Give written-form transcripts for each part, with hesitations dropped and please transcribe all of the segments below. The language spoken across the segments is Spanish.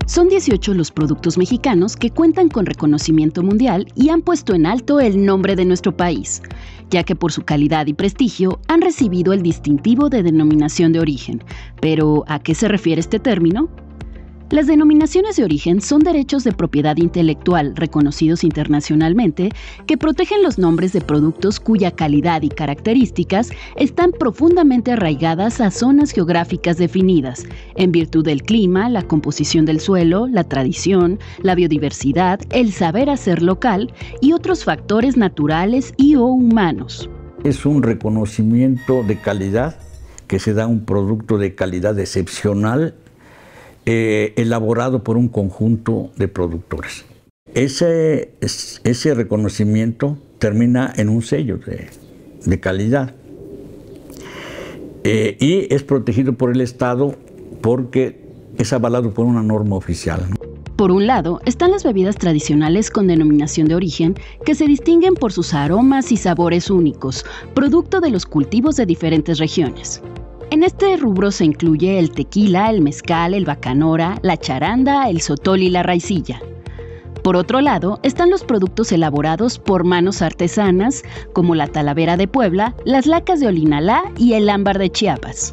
Son 18 los productos mexicanos que cuentan con reconocimiento mundial y han puesto en alto el nombre de nuestro país, ya que por su calidad y prestigio han recibido el distintivo de denominación de origen. Pero, ¿a qué se refiere este término? Las denominaciones de origen son derechos de propiedad intelectual reconocidos internacionalmente que protegen los nombres de productos cuya calidad y características están profundamente arraigadas a zonas geográficas definidas, en virtud del clima, la composición del suelo, la tradición, la biodiversidad, el saber hacer local y otros factores naturales y/o humanos. Es un reconocimiento de calidad que se da a un producto de calidad excepcional elaborado por un conjunto de productores. Ese reconocimiento termina en un sello de calidad y es protegido por el Estado porque es avalado por una norma oficial, ¿no? Por un lado, están las bebidas tradicionales con denominación de origen que se distinguen por sus aromas y sabores únicos, producto de los cultivos de diferentes regiones. En este rubro se incluye el tequila, el mezcal, el bacanora, la charanda, el sotol y la raicilla. Por otro lado, están los productos elaborados por manos artesanas, como la talavera de Puebla, las lacas de Olinalá y el ámbar de Chiapas.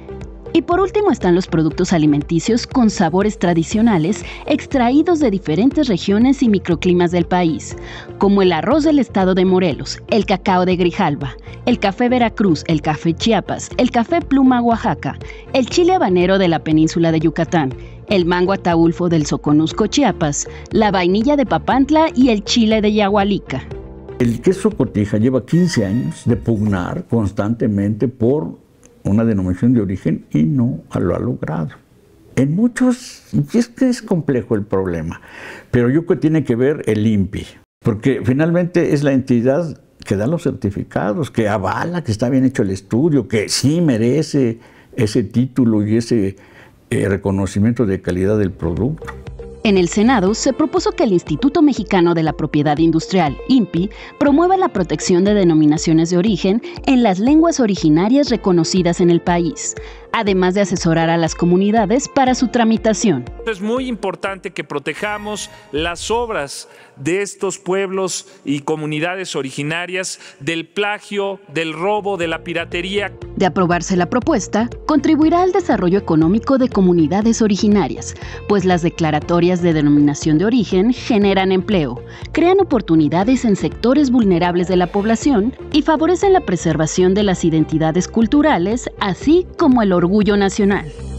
Y por último están los productos alimenticios con sabores tradicionales extraídos de diferentes regiones y microclimas del país, como el arroz del estado de Morelos, el cacao de Grijalba, el café Veracruz, el café Chiapas, el café Pluma Oaxaca, el chile habanero de la península de Yucatán, el mango ataulfo del Soconusco Chiapas, la vainilla de Papantla y el chile de Yahualica. El queso Cotija lleva 15 años de pugnar constantemente por una denominación de origen y no lo ha logrado. En muchos, y es que es complejo el problema, pero yo creo que tiene que ver el INPI, porque finalmente es la entidad que da los certificados, que avala que está bien hecho el estudio, que sí merece ese título y ese reconocimiento de calidad del producto. En el Senado se propuso que el Instituto Mexicano de la Propiedad Industrial, INPI, promueva la protección de denominaciones de origen en las lenguas originarias reconocidas en el país, además de asesorar a las comunidades para su tramitación. Es muy importante que protejamos las obras de estos pueblos y comunidades originarias del plagio, del robo, de la piratería. De aprobarse la propuesta, contribuirá al desarrollo económico de comunidades originarias, pues las declaratorias de denominación de origen generan empleo, crean oportunidades en sectores vulnerables de la población y favorecen la preservación de las identidades culturales, así como el orgullo nacional.